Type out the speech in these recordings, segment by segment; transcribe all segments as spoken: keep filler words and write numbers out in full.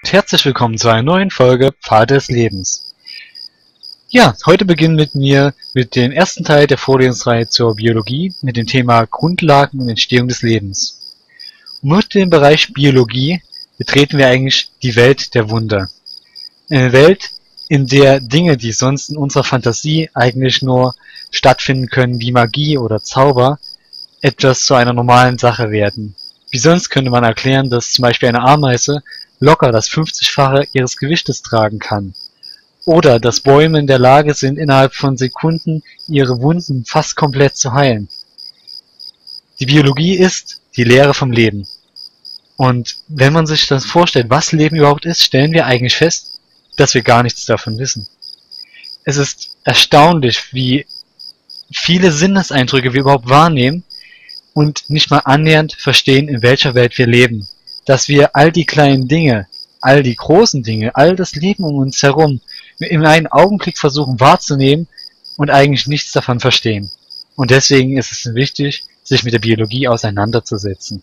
und herzlich willkommen zu einer neuen Folge Pfade des Lebens. Ja, heute beginnen mit mir mit dem ersten Teil der Vorlesungsreihe zur Biologie mit dem Thema Grundlagen und Entstehung des Lebens. Und mit dem Bereich Biologie betreten wir eigentlich die Welt der Wunder. Eine Welt, in der Dinge, die sonst in unserer Fantasie eigentlich nur stattfinden können wie Magie oder Zauber, etwas zu einer normalen Sache werden. Wie sonst könnte man erklären, dass zum Beispiel eine Ameise locker das fünfzigfache ihres Gewichtes tragen kann. Oder dass Bäume in der Lage sind, innerhalb von Sekunden ihre Wunden fast komplett zu heilen. Die Biologie ist die Lehre vom Leben. Und wenn man sich das vorstellt, was Leben überhaupt ist, stellen wir eigentlich fest, dass wir gar nichts davon wissen. Es ist erstaunlich, wie viele Sinneseindrücke wir überhaupt wahrnehmen und nicht mal annähernd verstehen, in welcher Welt wir leben. Dass wir all die kleinen Dinge, all die großen Dinge, all das Leben um uns herum in einem Augenblick versuchen wahrzunehmen und eigentlich nichts davon verstehen. Und deswegen ist es wichtig, sich mit der Biologie auseinanderzusetzen.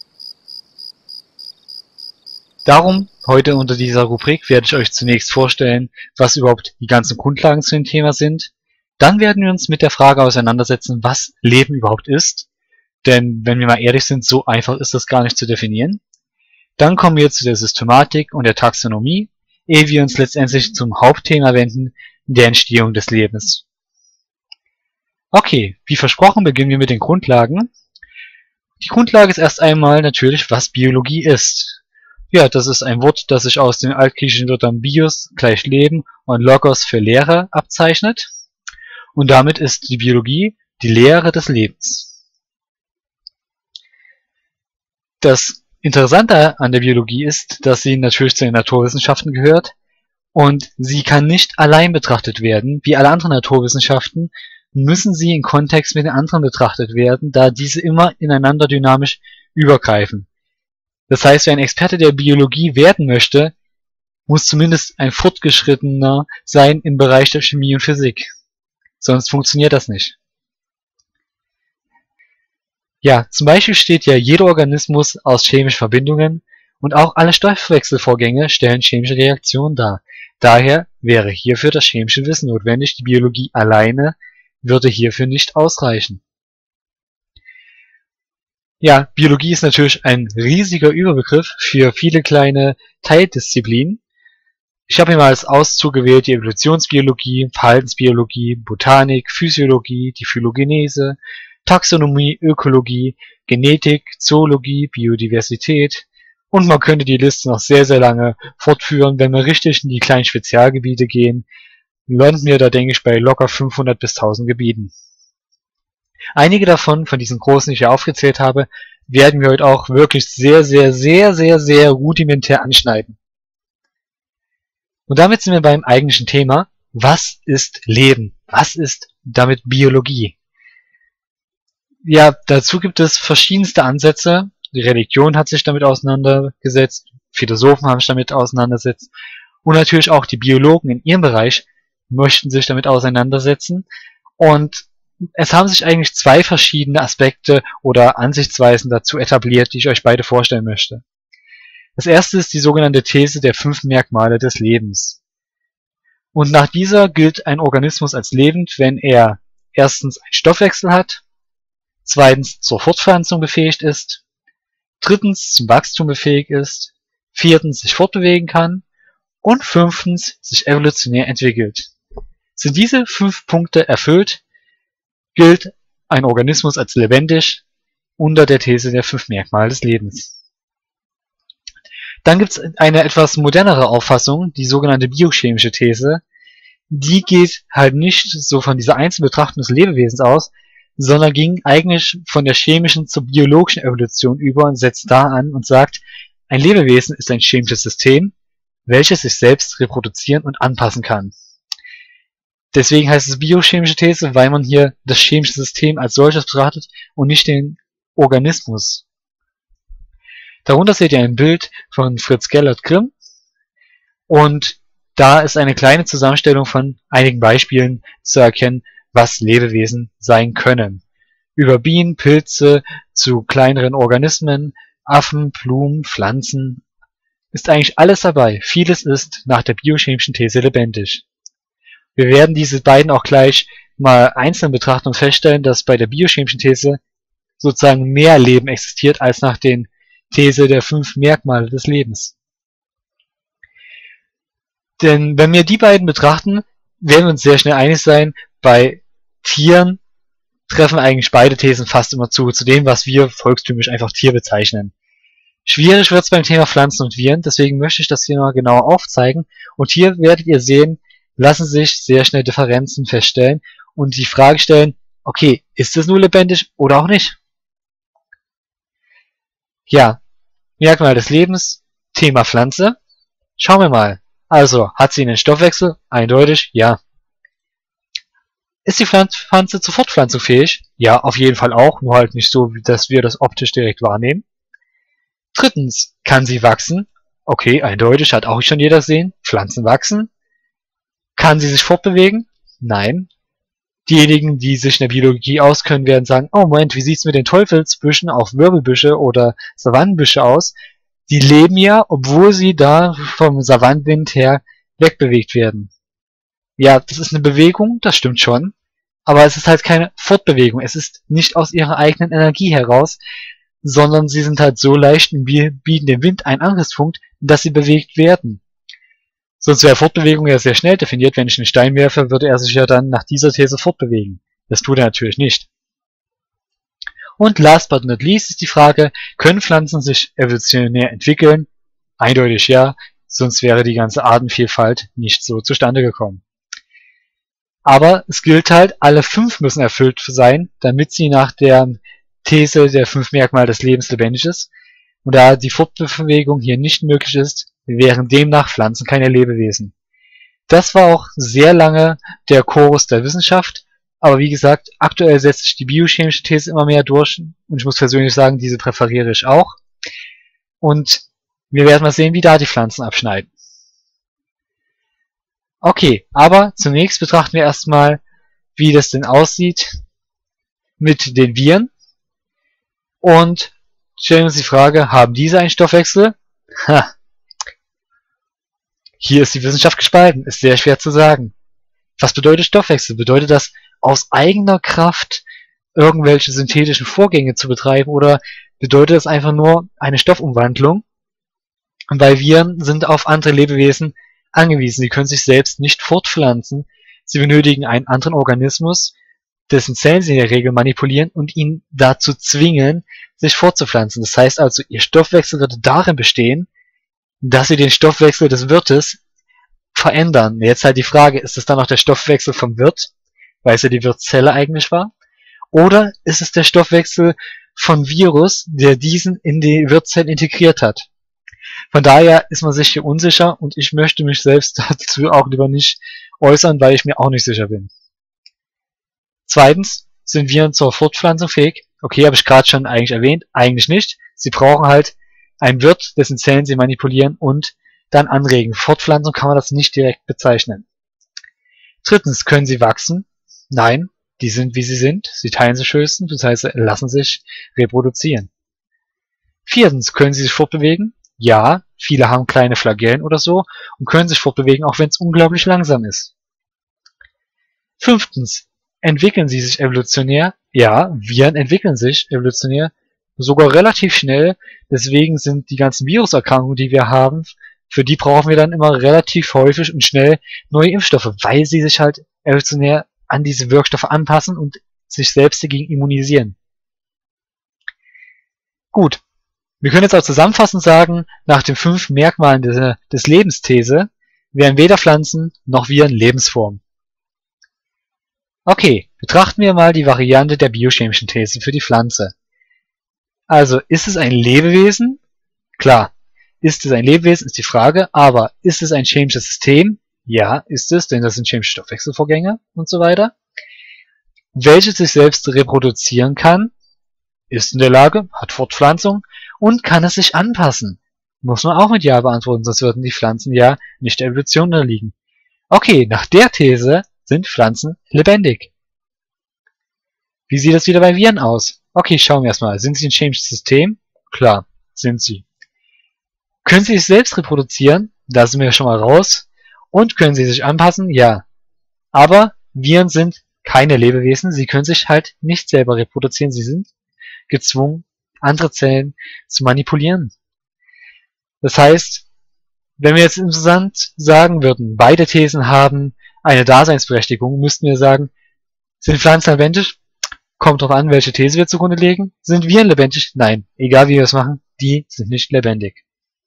Darum, heute unter dieser Rubrik werde ich euch zunächst vorstellen, was überhaupt die ganzen Grundlagen zu dem Thema sind. Dann werden wir uns mit der Frage auseinandersetzen, was Leben überhaupt ist. Denn, wenn wir mal ehrlich sind, so einfach ist das gar nicht zu definieren. Dann kommen wir zu der Systematik und der Taxonomie, ehe wir uns letztendlich zum Hauptthema wenden, der Entstehung des Lebens. Okay, wie versprochen beginnen wir mit den Grundlagen. Die Grundlage ist erst einmal natürlich, was Biologie ist. Ja, das ist ein Wort, das sich aus den altgriechischen Wörtern bios gleich Leben und logos für Lehre abzeichnet. Und damit ist die Biologie die Lehre des Lebens. Das Interessante an der Biologie ist, dass sie natürlich zu den Naturwissenschaften gehört und sie kann nicht allein betrachtet werden. Wie alle anderen Naturwissenschaften müssen sie in Kontext mit den anderen betrachtet werden, da diese immer ineinander dynamisch übergreifen. Das heißt, wer ein Experte der Biologie werden möchte, muss zumindest ein Fortgeschrittener sein im Bereich der Chemie und Physik. Sonst funktioniert das nicht. Ja, zum Beispiel besteht ja jeder Organismus aus chemischen Verbindungen und auch alle Stoffwechselvorgänge stellen chemische Reaktionen dar. Daher wäre hierfür das chemische Wissen notwendig, die Biologie alleine würde hierfür nicht ausreichen. Ja, Biologie ist natürlich ein riesiger Überbegriff für viele kleine Teildisziplinen. Ich habe hier mal als Auszug gewählt die Evolutionsbiologie, Verhaltensbiologie, Botanik, Physiologie, die Phylogenese, Taxonomie, Ökologie, Genetik, Zoologie, Biodiversität und man könnte die Liste noch sehr, sehr lange fortführen. Wenn wir richtig in die kleinen Spezialgebiete gehen, landen wir da, denke ich, bei locker fünfhundert bis tausend Gebieten. Einige davon, von diesen großen, die ich hier aufgezählt habe, werden wir heute auch wirklich sehr, sehr, sehr, sehr, sehr rudimentär anschneiden. Und damit sind wir beim eigentlichen Thema. Was ist Leben? Was ist damit Biologie? Ja, dazu gibt es verschiedenste Ansätze. Die Religion hat sich damit auseinandergesetzt, Philosophen haben sich damit auseinandergesetzt und natürlich auch die Biologen in ihrem Bereich möchten sich damit auseinandersetzen. Und es haben sich eigentlich zwei verschiedene Aspekte oder Ansichtsweisen dazu etabliert, die ich euch beide vorstellen möchte. Das erste ist die sogenannte These der fünf Merkmale des Lebens. Und nach dieser gilt ein Organismus als lebend, wenn er erstens einen Stoffwechsel hat, zweitens zur Fortpflanzung befähigt ist, drittens zum Wachstum befähigt ist, viertens sich fortbewegen kann und fünftens sich evolutionär entwickelt. Sind diese fünf Punkte erfüllt, gilt ein Organismus als lebendig unter der These der fünf Merkmale des Lebens. Dann gibt es eine etwas modernere Auffassung, die sogenannte biochemische These. Die geht halt nicht so von dieser Einzelbetrachtung des Lebewesens aus, sondern ging eigentlich von der chemischen zur biologischen Evolution über und setzt da an und sagt, ein Lebewesen ist ein chemisches System, welches sich selbst reproduzieren und anpassen kann. Deswegen heißt es biochemische These, weil man hier das chemische System als solches betrachtet und nicht den Organismus. Darunter seht ihr ein Bild von Fritz Gellert-Grimm und da ist eine kleine Zusammenstellung von einigen Beispielen zu erkennen, was Lebewesen sein können. Über Bienen, Pilze zu kleineren Organismen, Affen, Blumen, Pflanzen, ist eigentlich alles dabei. Vieles ist nach der biochemischen These lebendig. Wir werden diese beiden auch gleich mal einzeln betrachten und feststellen, dass bei der biochemischen These sozusagen mehr Leben existiert als nach den These der fünf Merkmale des Lebens. Denn wenn wir die beiden betrachten, werden wir uns sehr schnell einig sein, bei Tieren treffen eigentlich beide Thesen fast immer zu, zu dem, was wir volkstümlich einfach Tier bezeichnen. Schwierig wird es beim Thema Pflanzen und Viren, deswegen möchte ich das hier noch genauer aufzeigen. Und hier werdet ihr sehen, lassen sich sehr schnell Differenzen feststellen und die Frage stellen, okay, ist es nur lebendig oder auch nicht? Ja, Merkmal des Lebens, Thema Pflanze. Schauen wir mal. Also, hat sie einen Stoffwechsel? Eindeutig, ja. Ist die Pflanze zur Fortpflanzung fähig? Ja, auf jeden Fall auch, nur halt nicht so, dass wir das optisch direkt wahrnehmen. Drittens, kann sie wachsen? Okay, eindeutig, hat auch schon jeder gesehen. Pflanzen wachsen. Kann sie sich fortbewegen? Nein. Diejenigen, die sich in der Biologie auskennen, werden sagen, oh Moment, wie sieht's mit den Teufelsbüschen, auch Wirbelbüsche oder Savannenbüsche aus? Die leben ja, obwohl sie da vom Savannenwind her wegbewegt werden. Ja, das ist eine Bewegung, das stimmt schon, aber es ist halt keine Fortbewegung. Es ist nicht aus ihrer eigenen Energie heraus, sondern sie sind halt so leicht und bieten dem Wind einen Angriffspunkt, dass sie bewegt werden. Sonst wäre Fortbewegung ja sehr schnell definiert. Wenn ich einen Stein werfe, würde er sich ja dann nach dieser These fortbewegen. Das tut er natürlich nicht. Und last but not least ist die Frage, können Pflanzen sich evolutionär entwickeln? Eindeutig ja, sonst wäre die ganze Artenvielfalt nicht so zustande gekommen. Aber es gilt halt, alle fünf müssen erfüllt sein, damit sie nach der These der fünf Merkmale des Lebens lebendig ist. Und da die Fortbewegung hier nicht möglich ist, wären demnach Pflanzen keine Lebewesen. Das war auch sehr lange der Chorus der Wissenschaft, aber wie gesagt, aktuell setzt sich die biochemische These immer mehr durch und ich muss persönlich sagen, diese präferiere ich auch. Und wir werden mal sehen, wie da die Pflanzen abschneiden. Okay, aber zunächst betrachten wir erstmal, wie das denn aussieht mit den Viren und stellen uns die Frage, haben diese einen Stoffwechsel? Ha. Hier ist die Wissenschaft gespalten, ist sehr schwer zu sagen. Was bedeutet Stoffwechsel? Bedeutet das, aus eigener Kraft irgendwelche synthetischen Vorgänge zu betreiben oder bedeutet das einfach nur eine Stoffumwandlung? Weil Viren sind auf andere Lebewesen angewiesen. Sie können sich selbst nicht fortpflanzen. Sie benötigen einen anderen Organismus, dessen Zellen sie in der Regel manipulieren und ihn dazu zwingen, sich fortzupflanzen. Das heißt also, ihr Stoffwechsel wird darin bestehen, dass sie den Stoffwechsel des Wirtes verändern. Jetzt halt die Frage, ist es dann auch der Stoffwechsel vom Wirt, weil es ja die Wirtszelle eigentlich war? Oder ist es der Stoffwechsel von Virus, der diesen in die Wirtszelle integriert hat? Von daher ist man sich hier unsicher und ich möchte mich selbst dazu auch lieber nicht äußern, weil ich mir auch nicht sicher bin. Zweitens, sind Viren zur Fortpflanzung fähig? Okay, habe ich gerade schon eigentlich erwähnt, eigentlich nicht. Sie brauchen halt einen Wirt, dessen Zellen sie manipulieren und dann anregen. Fortpflanzung kann man das nicht direkt bezeichnen. Drittens, können sie wachsen? Nein, die sind wie sie sind. Sie teilen sich höchstens, das heißt, lassen sich reproduzieren. Viertens, können sie sich fortbewegen? Ja, viele haben kleine Flagellen oder so und können sich fortbewegen, auch wenn es unglaublich langsam ist. Fünftens, entwickeln sie sich evolutionär? Ja, Viren entwickeln sich evolutionär sogar relativ schnell. Deswegen sind die ganzen Viruserkrankungen, die wir haben, für die brauchen wir dann immer relativ häufig und schnell neue Impfstoffe, weil sie sich halt evolutionär an diese Wirkstoffe anpassen und sich selbst dagegen immunisieren. Gut, wir können jetzt auch zusammenfassend sagen, nach den fünf Merkmalen des, des Lebensthese wären weder Pflanzen noch Viren Lebensformen. Okay, betrachten wir mal die Variante der biochemischen These für die Pflanze. Also, ist es ein Lebewesen? Klar, ist es ein Lebewesen, ist die Frage, aber ist es ein chemisches System? Ja, ist es, denn das sind chemische Stoffwechselvorgänge und so weiter. Welches sich selbst reproduzieren kann, ist in der Lage, hat Fortpflanzung und kann es sich anpassen. Muss man auch mit Ja beantworten, sonst würden die Pflanzen ja nicht der Evolution unterliegen. Okay, nach der These sind Pflanzen lebendig. Wie sieht es wieder bei Viren aus? Okay, schauen wir erstmal. Sind sie ein chemisches System? Klar, sind sie. Können sie sich selbst reproduzieren? Da sind wir schon mal raus. Und können sie sich anpassen? Ja. Aber Viren sind keine Lebewesen. Sie können sich halt nicht selber reproduzieren. Sie sind gezwungen, andere Zellen zu manipulieren. Das heißt, wenn wir jetzt insgesamt sagen würden, beide Thesen haben eine Daseinsberechtigung, müssten wir sagen, sind Pflanzen lebendig? Kommt drauf an, welche These wir zugrunde legen. Sind Viren lebendig? Nein. Egal wie wir es machen, die sind nicht lebendig.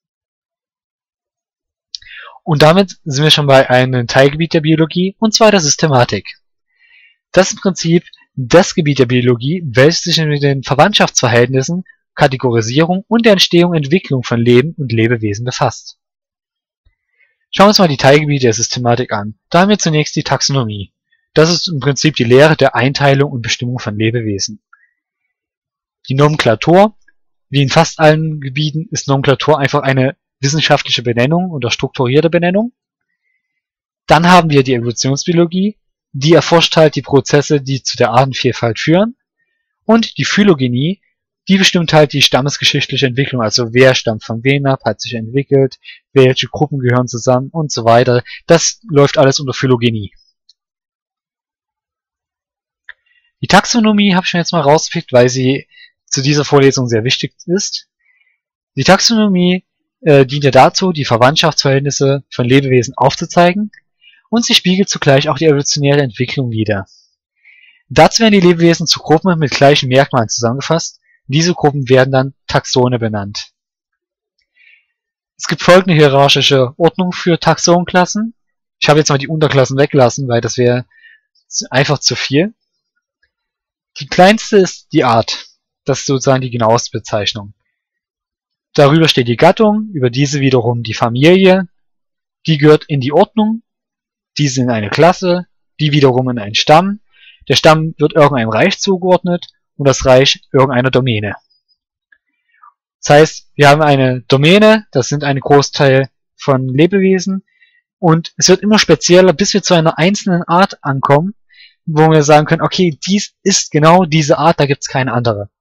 Und damit sind wir schon bei einem Teilgebiet der Biologie, und zwar der Systematik. Das ist im Prinzip das Gebiet der Biologie, welches sich mit den Verwandtschaftsverhältnissen, Kategorisierung und der Entstehung und Entwicklung von Leben und Lebewesen befasst. Schauen wir uns mal die Teilgebiete der Systematik an. Da haben wir zunächst die Taxonomie. Das ist im Prinzip die Lehre der Einteilung und Bestimmung von Lebewesen. Die Nomenklatur, wie in fast allen Gebieten, ist Nomenklatur einfach eine wissenschaftliche Benennung oder strukturierte Benennung. Dann haben wir die Evolutionsbiologie, die erforscht halt die Prozesse, die zu der Artenvielfalt führen. Und die Phylogenie, die bestimmt halt die stammesgeschichtliche Entwicklung, also wer stammt von wem ab, hat sich entwickelt, welche Gruppen gehören zusammen und so weiter. Das läuft alles unter Phylogenie. Die Taxonomie habe ich mir jetzt mal rausgepickt, weil sie zu dieser Vorlesung sehr wichtig ist. Die Taxonomie äh, dient ja dazu, die Verwandtschaftsverhältnisse von Lebewesen aufzuzeigen, und sie spiegelt zugleich auch die evolutionäre Entwicklung wider. Dazu werden die Lebewesen zu Gruppen mit gleichen Merkmalen zusammengefasst. Diese Gruppen werden dann Taxone benannt. Es gibt folgende hierarchische Ordnung für Taxonklassen. Ich habe jetzt mal die Unterklassen weggelassen, weil das wäre einfach zu viel. Die kleinste ist die Art. Das ist sozusagen die genaueste Bezeichnung. Darüber steht die Gattung, über diese wiederum die Familie. Die gehört in die Ordnung, diese in eine Klasse, die wiederum in einen Stamm. Der Stamm wird irgendeinem Reich zugeordnet und das Reich irgendeiner Domäne. Das heißt, wir haben eine Domäne, das sind ein Großteil von Lebewesen, und es wird immer spezieller, bis wir zu einer einzelnen Art ankommen, wo wir sagen können, okay, dies ist genau diese Art, da gibt es keine andere.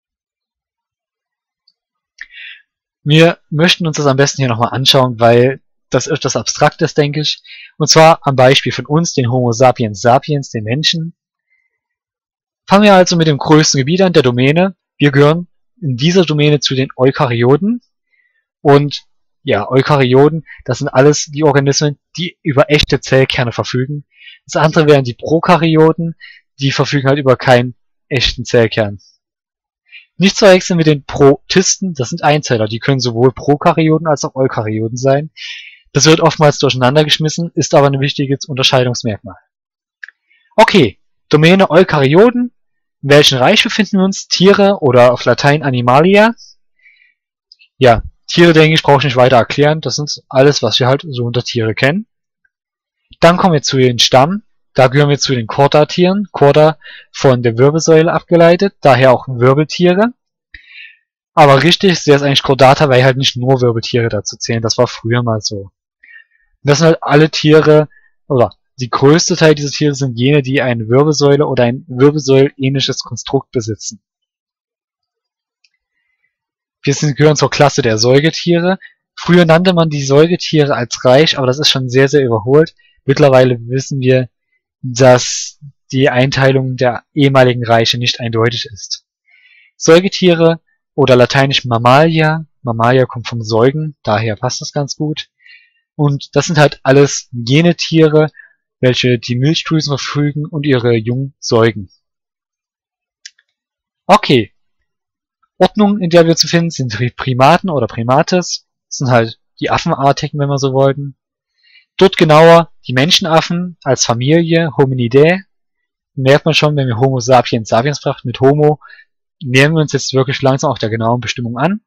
Wir möchten uns das am besten hier nochmal anschauen, weil das etwas abstrakt ist, denke ich. Und zwar am Beispiel von uns, den Homo sapiens sapiens, den Menschen. Fangen wir also mit dem größten Gebiet an, der Domäne. Wir gehören in dieser Domäne zu den Eukaryoten. Und ja, Eukaryoten, das sind alles die Organismen, die über echte Zellkerne verfügen. Das andere wären die Prokaryoten, die verfügen halt über keinen echten Zellkern. Nicht zu verwechseln mit den Protisten, das sind Einzeller, die können sowohl Prokaryoten als auch Eukaryoten sein. Das wird oftmals durcheinander geschmissen, ist aber ein wichtiges Unterscheidungsmerkmal. Okay, Domäne Eukaryoten. In welchem Reich befinden wir uns? Tiere oder auf Latein Animalia. Ja, Tiere, denke ich, brauche ich nicht weiter erklären. Das sind alles, was wir halt so unter Tiere kennen. Dann kommen wir zu den Stamm. Da gehören wir zu den Chordatieren. Chorda von der Wirbelsäule abgeleitet, daher auch Wirbeltiere. Aber richtig ist es eigentlich Chordata, weil halt nicht nur Wirbeltiere dazu zählen. Das war früher mal so. Das sind halt alle Tiere, oder die größte Teil dieser Tiere sind jene, die eine Wirbelsäule oder ein Wirbelsäulenähnliches Konstrukt besitzen. Wir sind, gehören zur Klasse der Säugetiere. Früher nannte man die Säugetiere als Reich, aber das ist schon sehr, sehr überholt. Mittlerweile wissen wir, dass die Einteilung der ehemaligen Reiche nicht eindeutig ist. Säugetiere oder lateinisch Mammalia, Mammalia kommt vom Säugen, daher passt das ganz gut. Und das sind halt alles jene Tiere, welche die Milchdrüsen verfügen und ihre Jungen säugen. Okay. Ordnung, in der wir zu finden sind die Primaten oder Primates. Das sind halt die Affenartigen, wenn wir so wollten. Dort genauer die Menschenaffen als Familie, Hominidae. Merkt man schon, wenn wir Homo sapiens sapiens betrachten mit Homo, nähern wir uns jetzt wirklich langsam auch der genauen Bestimmung an.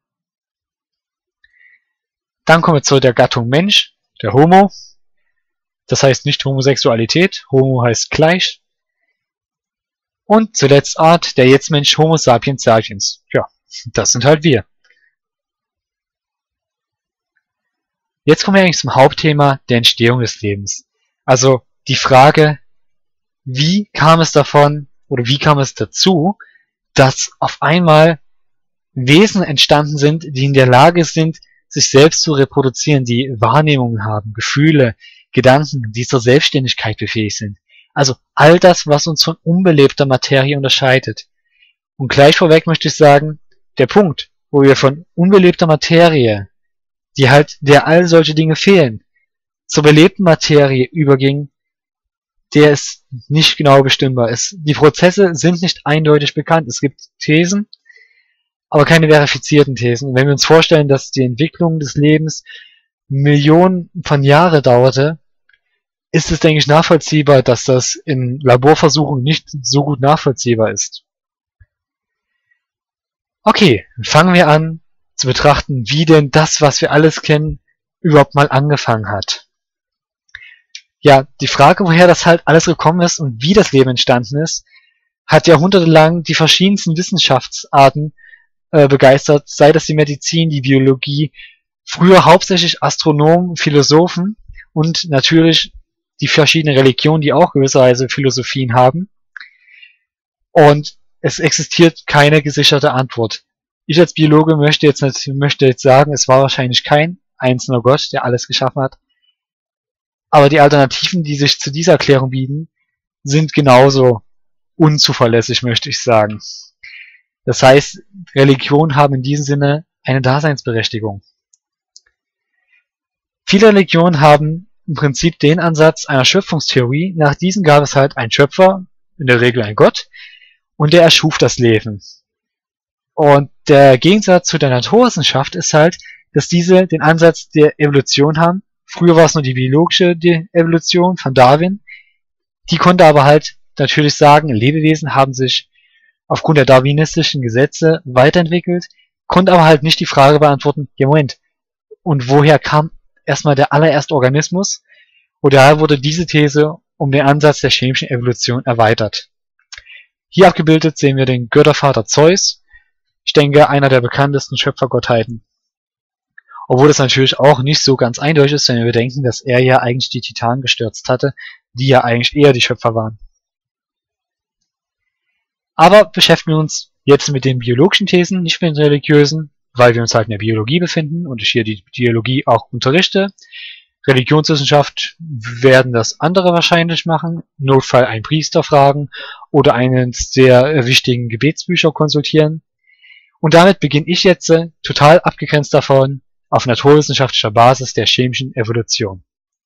Dann kommen wir zu der Gattung Mensch, der Homo. Das heißt nicht Homosexualität, Homo heißt gleich. Und zuletzt Art, der Jetzt-Mensch, Homo sapiens sapiens. Ja, das sind halt wir. Jetzt kommen wir eigentlich zum Hauptthema der Entstehung des Lebens. Also die Frage, wie kam es davon, oder wie kam es dazu, dass auf einmal Wesen entstanden sind, die in der Lage sind, sich selbst zu reproduzieren, die Wahrnehmungen haben, Gefühle, Gedanken, die zur Selbstständigkeit befähigt sind. Also all das, was uns von unbelebter Materie unterscheidet. Und gleich vorweg möchte ich sagen, der Punkt, wo wir von unbelebter Materie, die halt, der all solche Dinge fehlen, zur belebten Materie überging, der ist nicht genau bestimmbar. Es, die Prozesse sind nicht eindeutig bekannt. Es gibt Thesen, aber keine verifizierten Thesen. Und wenn wir uns vorstellen, dass die Entwicklung des Lebens Millionen von Jahren dauerte, ist es, denke ich, nachvollziehbar, dass das in Laborversuchen nicht so gut nachvollziehbar ist. Okay, fangen wir an zu betrachten, wie denn das, was wir alles kennen, überhaupt mal angefangen hat. Ja, die Frage, woher das halt alles gekommen ist und wie das Leben entstanden ist, hat jahrhundertelang die verschiedensten Wissenschaftsarten äh, begeistert, sei das die Medizin, die Biologie, früher hauptsächlich Astronomen, Philosophen und natürlich die verschiedenen Religionen, die auch gewisserweise Philosophien haben. Und es existiert keine gesicherte Antwort. Ich als Biologe möchte jetzt, nicht, möchte jetzt sagen, es war wahrscheinlich kein einzelner Gott, der alles geschaffen hat. Aber die Alternativen, die sich zu dieser Erklärung bieten, sind genauso unzuverlässig, möchte ich sagen. Das heißt, Religionen haben in diesem Sinne eine Daseinsberechtigung. Viele Religionen haben im Prinzip den Ansatz einer Schöpfungstheorie. Nach diesem gab es halt einen Schöpfer, in der Regel ein Gott, und der erschuf das Leben. Und der Gegensatz zu der Naturwissenschaft ist halt, dass diese den Ansatz der Evolution haben. Früher war es nur die biologische Evolution von Darwin. Die konnte aber halt natürlich sagen, Lebewesen haben sich aufgrund der darwinistischen Gesetze weiterentwickelt, konnte aber halt nicht die Frage beantworten, ja Moment, und woher kam erstmal der allererste Organismus? Und daher wurde diese These um den Ansatz der chemischen Evolution erweitert. Hier abgebildet sehen wir den Göttervater Zeus, ich denke einer der bekanntesten Schöpfergottheiten. Obwohl das natürlich auch nicht so ganz eindeutig ist, wenn wir bedenken, dass er ja eigentlich die Titanen gestürzt hatte, die ja eigentlich eher die Schöpfer waren. Aber beschäftigen wir uns jetzt mit den biologischen Thesen, nicht mit den religiösen, weil wir uns halt in der Biologie befinden und ich hier die Biologie auch unterrichte. Religionswissenschaft werden das andere wahrscheinlich machen, im Notfall einen Priester fragen oder eines der wichtigen Gebetsbücher konsultieren. Und damit beginne ich jetzt äh, total abgegrenzt davon auf naturwissenschaftlicher Basis der chemischen Evolution.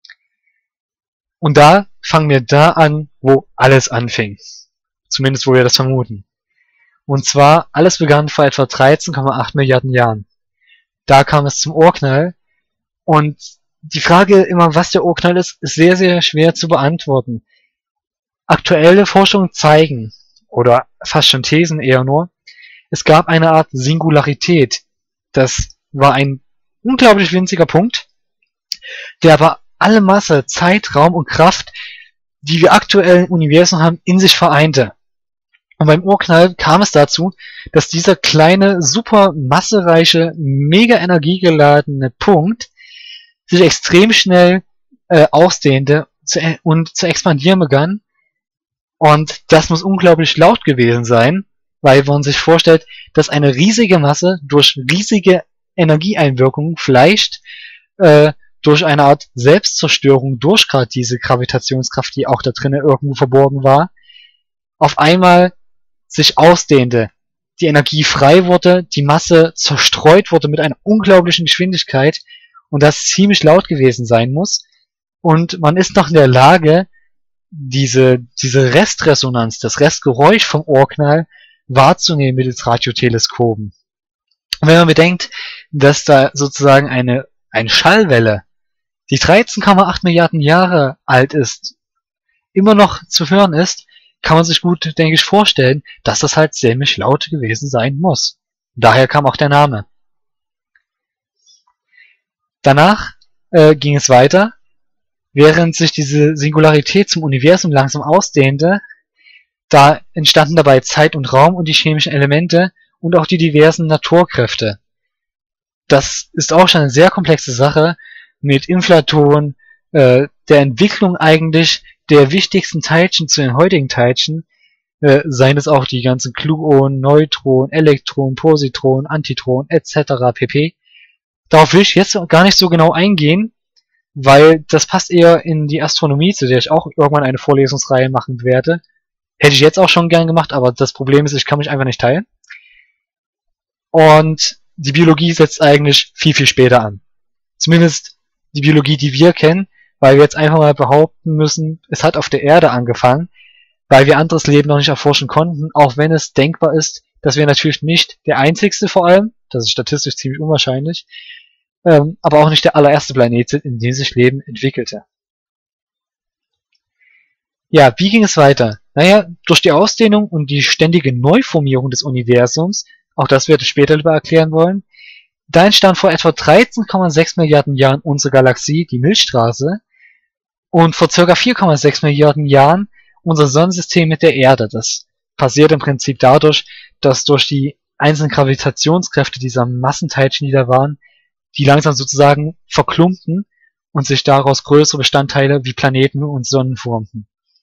Und da fangen wir da an, wo alles anfing. Zumindest wo wir das vermuten. Und zwar, alles begann vor etwa dreizehn Komma acht Milliarden Jahren. Da kam es zum Urknall. Und die Frage immer, was der Urknall ist, ist sehr, sehr schwer zu beantworten. Aktuelle Forschungen zeigen, oder fast schon Thesen eher nur, es gab eine Art Singularität. Das war ein unglaublich winziger Punkt, der aber alle Masse, Zeit, Raum und Kraft, die wir aktuell im Universum haben, in sich vereinte. Und beim Urknall kam es dazu, dass dieser kleine, super massereiche, mega energiegeladene Punkt sich extrem schnell äh, ausdehnte zu, äh, und zu expandieren begann. Und das muss unglaublich laut gewesen sein, weil man sich vorstellt, dass eine riesige Masse durch riesige Energieeinwirkungen vielleicht äh, durch eine Art Selbstzerstörung, durch gerade diese Gravitationskraft, die auch da drinnen irgendwo verborgen war, auf einmal sich ausdehnte, die Energie frei wurde, die Masse zerstreut wurde mit einer unglaublichen Geschwindigkeit und das ziemlich laut gewesen sein muss. Und man ist noch in der Lage, diese, diese Restresonanz, das Restgeräusch vom Urknall wahrzunehmen mittels Radioteleskopen. Und wenn man bedenkt, dass da sozusagen eine, eine Schallwelle, die dreizehn Komma acht Milliarden Jahre alt ist, immer noch zu hören ist, kann man sich gut, denke ich, vorstellen, dass das halt ziemlich laut gewesen sein muss. Daher kam auch der Name. Danach äh, ging es weiter. Während sich diese Singularität zum Universum langsam ausdehnte, da entstanden dabei Zeit und Raum und die chemischen Elemente und auch die diversen Naturkräfte. Das ist auch schon eine sehr komplexe Sache mit Inflatoren, äh, der Entwicklung eigentlich der wichtigsten Teilchen zu den heutigen Teilchen, äh, seien es auch die ganzen Gluonen, Neutronen, Elektronen, Positronen, Antitronen et cetera pp. Darauf will ich jetzt gar nicht so genau eingehen, weil das passt eher in die Astronomie, zu der ich auch irgendwann eine Vorlesungsreihe machen werde. Hätte ich jetzt auch schon gern gemacht, aber das Problem ist, ich kann mich einfach nicht teilen. Und die Biologie setzt eigentlich viel, viel später an. Zumindest die Biologie, die wir kennen, weil wir jetzt einfach mal behaupten müssen, es hat auf der Erde angefangen, weil wir anderes Leben noch nicht erforschen konnten, auch wenn es denkbar ist, dass wir natürlich nicht der einzigste vor allem, das ist statistisch ziemlich unwahrscheinlich, ähm, aber auch nicht der allererste Planet sind, in dem sich Leben entwickelte. Ja, wie ging es weiter? Naja, durch die Ausdehnung und die ständige Neuformierung des Universums, auch das werde ich später lieber erklären wollen, da entstand vor etwa dreizehn Komma sechs Milliarden Jahren unsere Galaxie, die Milchstraße, und vor ca. vier Komma sechs Milliarden Jahren unser Sonnensystem mit der Erde. Das passiert im Prinzip dadurch, dass durch die einzelnen Gravitationskräfte dieser Massenteilchen, die da waren, die langsam sozusagen verklumpten und sich daraus größere Bestandteile wie Planeten und Sonnen formten.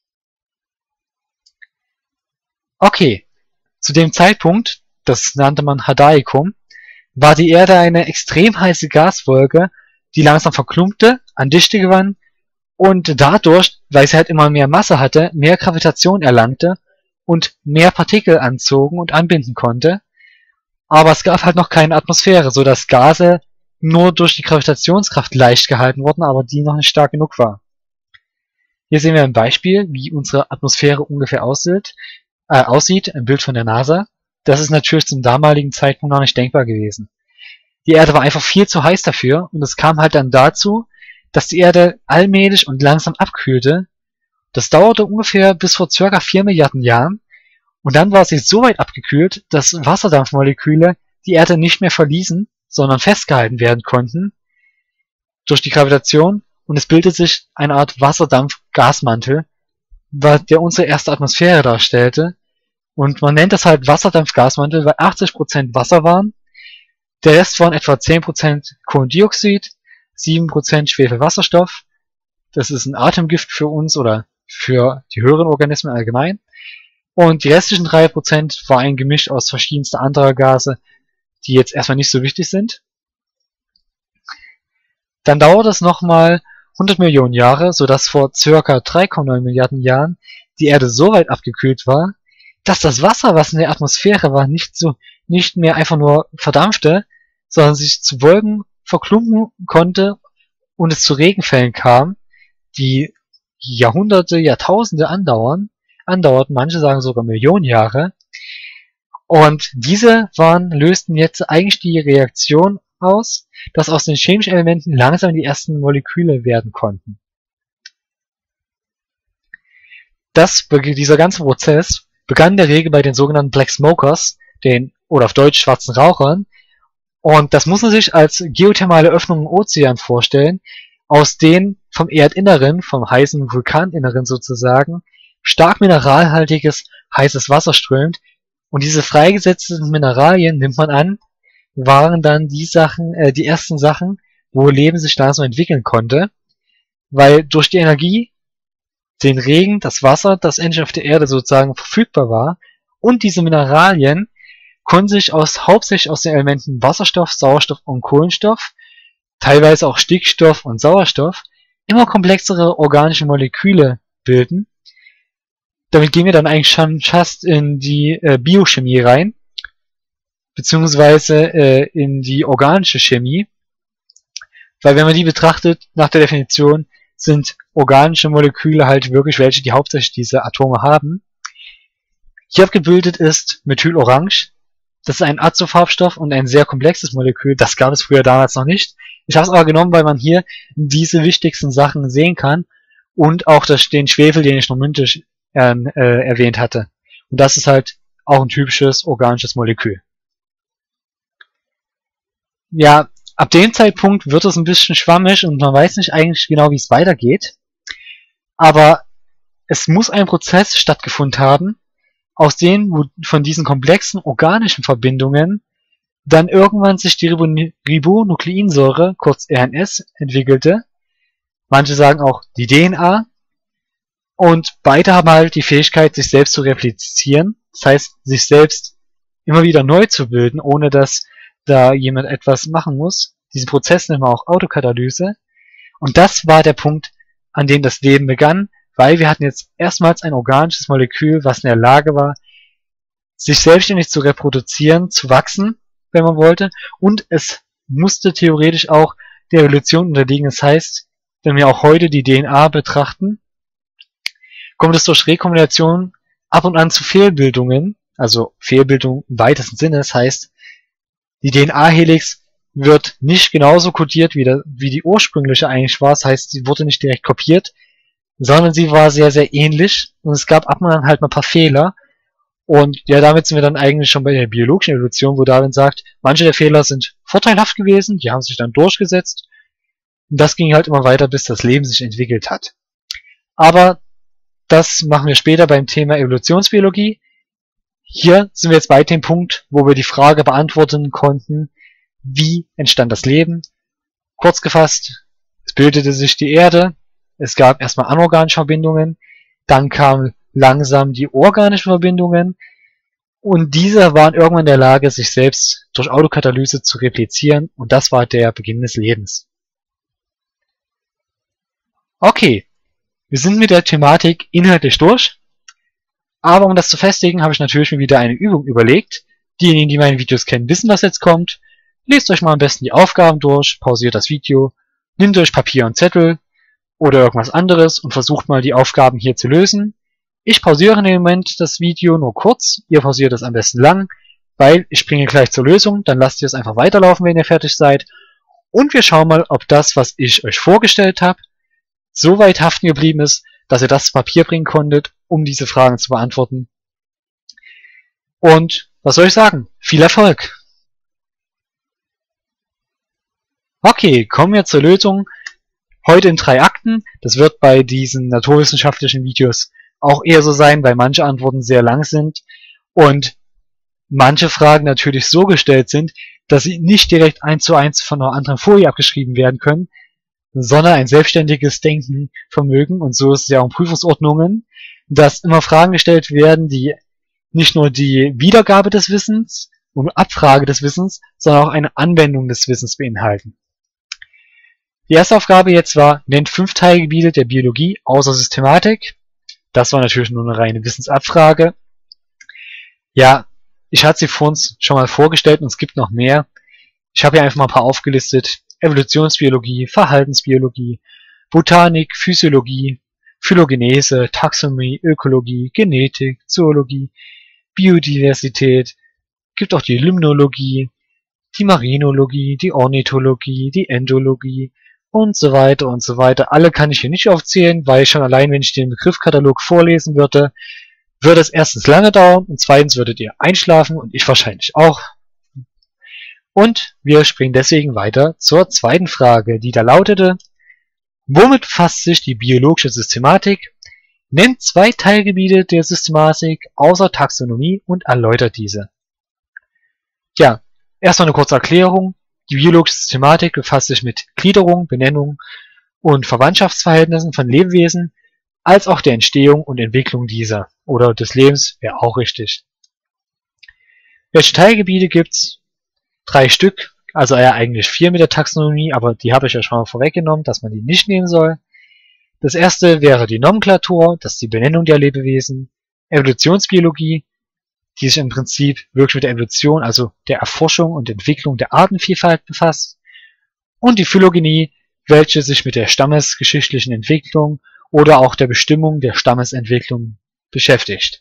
Okay, zu dem Zeitpunkt, das nannte man Hadaikum, war die Erde eine extrem heiße Gaswolke, die langsam verklumpte, an Dichte gewann und dadurch, weil sie halt immer mehr Masse hatte, mehr Gravitation erlangte und mehr Partikel anzogen und anbinden konnte. Aber es gab halt noch keine Atmosphäre, so dass Gase nur durch die Gravitationskraft leicht gehalten wurden, aber die noch nicht stark genug war. Hier sehen wir ein Beispiel, wie unsere Atmosphäre ungefähr aussieht, äh, aussieht, ein Bild von der NASA. Das ist natürlich zum damaligen Zeitpunkt noch nicht denkbar gewesen. Die Erde war einfach viel zu heiß dafür und es kam halt dann dazu, dass die Erde allmählich und langsam abkühlte. Das dauerte ungefähr bis vor ca. vier Milliarden Jahren und dann war sie so weit abgekühlt, dass Wasserdampfmoleküle die Erde nicht mehr verließen, sondern festgehalten werden konnten durch die Gravitation und es bildet sich eine Art Wasserdampfgasmantel, der unsere erste Atmosphäre darstellte. Und man nennt das halt Wasserdampfgasmantel, weil achtzig Prozent Wasser waren, der Rest waren etwa zehn Prozent Kohlendioxid, sieben Prozent Schwefelwasserstoff, das ist ein Atemgift für uns oder für die höheren Organismen allgemein, und die restlichen drei Prozent war ein Gemisch aus verschiedenster anderer Gase, die jetzt erstmal nicht so wichtig sind. Dann dauert es nochmal hundert Millionen Jahre, sodass vor ca. drei Komma neun Milliarden Jahren die Erde so weit abgekühlt war, dass das Wasser, was in der Atmosphäre war, nicht so nicht mehr einfach nur verdampfte, sondern sich zu Wolken verklumpen konnte und es zu Regenfällen kam, die Jahrhunderte, Jahrtausende andauern, andauerten, manche sagen sogar Millionen Jahre. Und diese waren, lösten jetzt eigentlich die Reaktion aus, dass aus den chemischen Elementen langsam die ersten Moleküle werden konnten. Das, dieser ganze Prozess begann in der Regel bei den sogenannten Black Smokers, den, oder auf Deutsch schwarzen Rauchern, und das muss man sich als geothermale Öffnungen im Ozean vorstellen, aus denen vom Erdinneren, vom heißen Vulkaninneren sozusagen, stark mineralhaltiges, heißes Wasser strömt, und diese freigesetzten Mineralien, nimmt man an, waren dann die Sachen, äh, die ersten Sachen, wo Leben sich langsam entwickeln konnte, weil durch die Energie, den Regen, das Wasser, das endlich auf der Erde sozusagen verfügbar war, und diese Mineralien konnten sich aus, hauptsächlich aus den Elementen Wasserstoff, Sauerstoff und Kohlenstoff, teilweise auch Stickstoff und Sauerstoff, immer komplexere organische Moleküle bilden. Damit gehen wir dann eigentlich schon fast in die äh, Biochemie rein, beziehungsweise äh, in die organische Chemie, weil wenn man die betrachtet, nach der Definition, sind organische Moleküle halt wirklich welche, die hauptsächlich diese Atome haben. Hier abgebildet ist Methylorange. Das ist ein Azofarbstoff und ein sehr komplexes Molekül. Das gab es früher damals noch nicht. Ich habe es aber genommen, weil man hier diese wichtigsten Sachen sehen kann und auch das, den Schwefel, den ich noch mündlich äh, äh, erwähnt hatte. Und das ist halt auch ein typisches organisches Molekül. Ja, ab dem Zeitpunkt wird es ein bisschen schwammig und man weiß nicht eigentlich genau, wie es weitergeht. Aber es muss ein Prozess stattgefunden haben, aus denen wo von diesen komplexen organischen Verbindungen dann irgendwann sich die Ribonukleinsäure, kurz R N S, entwickelte. Manche sagen auch die D N A. Und beide haben halt die Fähigkeit, sich selbst zu replizieren. Das heißt, sich selbst immer wieder neu zu bilden, ohne dass da jemand etwas machen muss. Diesen Prozess nennen wir auch Autokatalyse. Und das war der Punkt, an dem das Leben begann, weil wir hatten jetzt erstmals ein organisches Molekül, was in der Lage war, sich selbstständig zu reproduzieren, zu wachsen, wenn man wollte, und es musste theoretisch auch der Evolution unterliegen. Das heißt, wenn wir auch heute die D N A betrachten, kommt es durch Rekombination ab und an zu Fehlbildungen, also Fehlbildung im weitesten Sinne. Das heißt, die D N A-Helix wird nicht genauso kodiert, wie, der, wie die ursprüngliche eigentlich war. Das heißt, sie wurde nicht direkt kopiert, sondern sie war sehr, sehr ähnlich. Und es gab ab und an halt mal ein paar Fehler. Und ja, damit sind wir dann eigentlich schon bei der biologischen Evolution, wo Darwin sagt, manche der Fehler sind vorteilhaft gewesen, die haben sich dann durchgesetzt. Und das ging halt immer weiter, bis das Leben sich entwickelt hat. Aber das machen wir später beim Thema Evolutionsbiologie. Hier sind wir jetzt bei dem Punkt, wo wir die Frage beantworten konnten, wie entstand das Leben? Kurz gefasst, es bildete sich die Erde, es gab erstmal anorganische Verbindungen, dann kamen langsam die organischen Verbindungen und diese waren irgendwann in der Lage, sich selbst durch Autokatalyse zu replizieren und das war der Beginn des Lebens. Okay, wir sind mit der Thematik inhaltlich durch, aber um das zu festigen, habe ich natürlich mir wieder eine Übung überlegt. Diejenigen, die meine Videos kennen, wissen, was jetzt kommt. Lest euch mal am besten die Aufgaben durch, pausiert das Video, nehmt euch Papier und Zettel oder irgendwas anderes und versucht mal die Aufgaben hier zu lösen. Ich pausiere im Moment das Video nur kurz, ihr pausiert es am besten lang, weil ich springe gleich zur Lösung, dann lasst ihr es einfach weiterlaufen, wenn ihr fertig seid. Und wir schauen mal, ob das, was ich euch vorgestellt habe, so weit haften geblieben ist, dass ihr das Papier bringen konntet, um diese Fragen zu beantworten. Und was soll ich sagen? Viel Erfolg! Okay, kommen wir zur Lösung. Heute in drei Akten. Das wird bei diesen naturwissenschaftlichen Videos auch eher so sein, weil manche Antworten sehr lang sind und manche Fragen natürlich so gestellt sind, dass sie nicht direkt eins zu eins von einer anderen Folie abgeschrieben werden können, sondern ein selbstständiges Denken vermögen. Und so ist es ja auch in Prüfungsordnungen, dass immer Fragen gestellt werden, die nicht nur die Wiedergabe des Wissens und Abfrage des Wissens, sondern auch eine Anwendung des Wissens beinhalten. Die erste Aufgabe jetzt war, nennt fünf Teilgebiete der Biologie außer Systematik. Das war natürlich nur eine reine Wissensabfrage. Ja, ich hatte sie vor uns schon mal vorgestellt und es gibt noch mehr. Ich habe hier einfach mal ein paar aufgelistet. Evolutionsbiologie, Verhaltensbiologie, Botanik, Physiologie, Phylogenese, Taxonomie, Ökologie, Genetik, Zoologie, Biodiversität, gibt auch die Limnologie, die Marinologie, die Ornithologie, die Endologie und so weiter und so weiter. Alle kann ich hier nicht aufzählen, weil schon allein, wenn ich den Begriffskatalog vorlesen würde, würde es erstens lange dauern und zweitens würdet ihr einschlafen und ich wahrscheinlich auch. Und wir springen deswegen weiter zur zweiten Frage, die da lautete, womit befasst sich die biologische Systematik? Nennt zwei Teilgebiete der Systematik außer Taxonomie und erläutert diese. Ja, erstmal eine kurze Erklärung. Die biologische Systematik befasst sich mit Gliederung, Benennung und Verwandtschaftsverhältnissen von Lebewesen, als auch der Entstehung und Entwicklung dieser oder des Lebens wäre auch richtig. Welche Teilgebiete gibt's? Drei Stück, also eher eigentlich vier mit der Taxonomie, aber die habe ich ja schon mal vorweggenommen, dass man die nicht nehmen soll. Das erste wäre die Nomenklatur, das ist die Benennung der Lebewesen, Evolutionsbiologie, die sich im Prinzip wirklich mit der Evolution, also der Erforschung und Entwicklung der Artenvielfalt befasst, und die Phylogenie, welche sich mit der stammesgeschichtlichen Entwicklung oder auch der Bestimmung der Stammesentwicklung beschäftigt.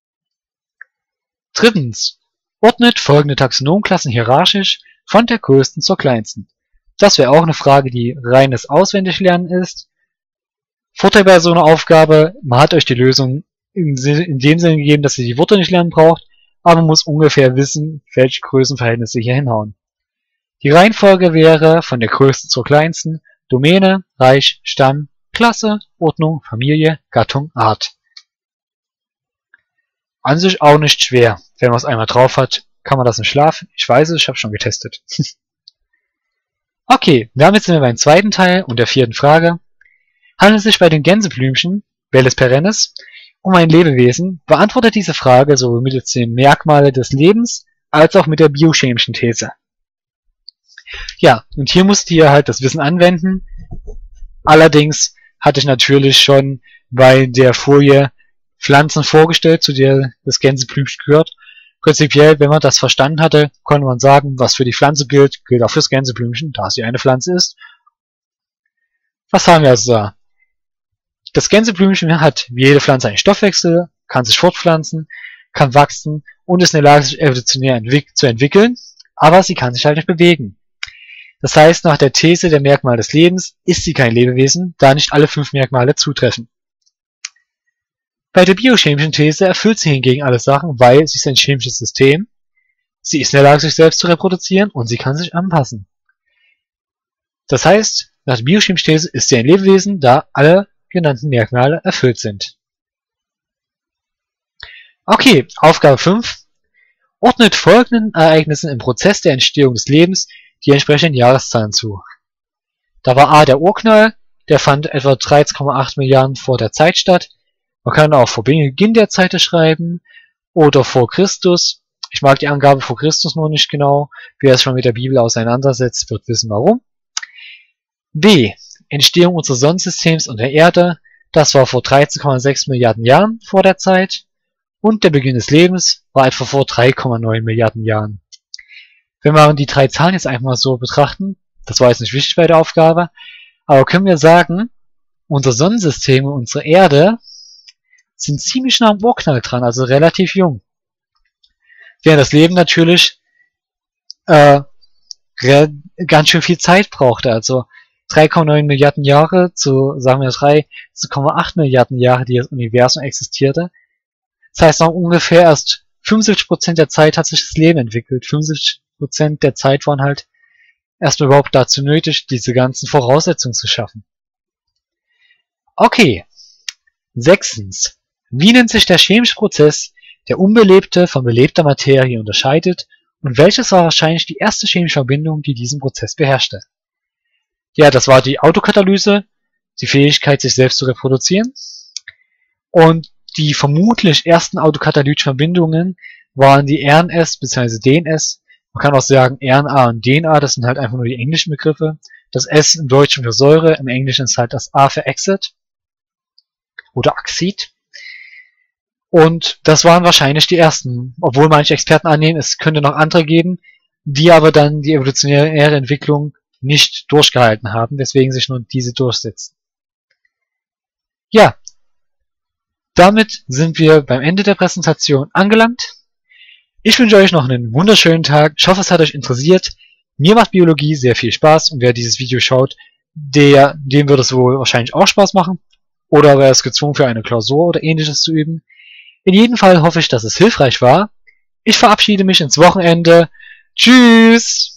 Drittens, ordnet folgende Taxonomklassen hierarchisch von der größten zur kleinsten. Das wäre auch eine Frage, die reines Auswendiglernen ist. Vorteil bei so einer Aufgabe, man hat euch die Lösung in dem Sinne gegeben, dass ihr die Worte nicht lernen braucht, aber man muss ungefähr wissen, welche Größenverhältnisse hier hinhauen. Die Reihenfolge wäre von der größten zur kleinsten: Domäne, Reich, Stamm, Klasse, Ordnung, Familie, Gattung, Art. An sich auch nicht schwer. Wenn man es einmal drauf hat, kann man das nicht schlafen. Ich weiß es, ich habe schon getestet. Okay, damit sind wir beim zweiten Teil und der vierten Frage. Handelt es sich bei den Gänseblümchen, Belles perennis, um ein Lebewesen? Beantwortet diese Frage sowohl mittels den Merkmale des Lebens als auch mit der biochemischen These. Ja, und hier musst ihr halt das Wissen anwenden. Allerdings hatte ich natürlich schon bei der Folie Pflanzen vorgestellt, zu der das Gänseblümchen gehört. Prinzipiell, wenn man das verstanden hatte, konnte man sagen, was für die Pflanze gilt, gilt auch fürs Gänseblümchen, da sie eine Pflanze ist. Was haben wir also da? Das Gänseblümchen hat wie jede Pflanze einen Stoffwechsel, kann sich fortpflanzen, kann wachsen und ist in der Lage, sich evolutionär entwick zu entwickeln, aber sie kann sich halt nicht bewegen. Das heißt, nach der These der Merkmale des Lebens ist sie kein Lebewesen, da nicht alle fünf Merkmale zutreffen. Bei der biochemischen These erfüllt sie hingegen alle Sachen, weil sie ist ein chemisches System, sie ist in der Lage, sich selbst zu reproduzieren und sie kann sich anpassen. Das heißt, nach der biochemischen These ist sie ein Lebewesen, da alle genannten Merkmale erfüllt sind. Okay, Aufgabe fünf. Ordnet folgenden Ereignissen im Prozess der Entstehung des Lebens die entsprechenden Jahreszahlen zu. Da war A der Urknall, der fand etwa dreizehn Komma acht Milliarden vor der Zeit statt. Man kann auch vor Beginn der Zeit schreiben oder vor Christus. Ich mag die Angabe vor Christus noch nicht genau. Wer es schon mit der Bibel auseinandersetzt, wird wissen warum. B. Entstehung unseres Sonnensystems und der Erde. Das war vor dreizehn Komma sechs Milliarden Jahren vor der Zeit. Und der Beginn des Lebens war etwa vor drei Komma neun Milliarden Jahren. Wenn wir die drei Zahlen jetzt einfach mal so betrachten, das war jetzt nicht wichtig bei der Aufgabe, aber können wir sagen, unser Sonnensystem und unsere Erde sind ziemlich nah am Urknall dran, also relativ jung. Während das Leben natürlich äh, ganz schön viel Zeit brauchte, also drei Komma neun Milliarden Jahre zu, sagen wir drei Komma acht Milliarden Jahre, die das Universum existierte. Das heißt, noch ungefähr erst fünfundsiebzig Prozent der Zeit hat sich das Leben entwickelt. fünfundsiebzig Prozent der Zeit waren halt erstmal überhaupt dazu nötig, diese ganzen Voraussetzungen zu schaffen. Okay. Sechstens. Wie nennt sich der chemische Prozess, der unbelebte von belebter Materie unterscheidet und welches war wahrscheinlich die erste chemische Verbindung, die diesen Prozess beherrschte? Ja, das war die Autokatalyse, die Fähigkeit, sich selbst zu reproduzieren. Und die vermutlich ersten autokatalytischen Verbindungen waren die R N S bzw. D N S. Man kann auch sagen R N A und D N A, das sind halt einfach nur die englischen Begriffe. Das S im Deutschen für Säure, im Englischen ist halt das A für Exit oder Axid. Und das waren wahrscheinlich die ersten, obwohl manche Experten annehmen, es könnte noch andere geben, die aber dann die evolutionäre Entwicklung nicht durchgehalten haben, deswegen sich nur diese durchsetzen. Ja, damit sind wir beim Ende der Präsentation angelangt. Ich wünsche euch noch einen wunderschönen Tag. Ich hoffe, es hat euch interessiert. Mir macht Biologie sehr viel Spaß und wer dieses Video schaut, der, dem wird es wohl wahrscheinlich auch Spaß machen. Oder wer ist gezwungen für eine Klausur oder ähnliches zu üben. In jedem Fall hoffe ich, dass es hilfreich war. Ich verabschiede mich ins Wochenende. Tschüss!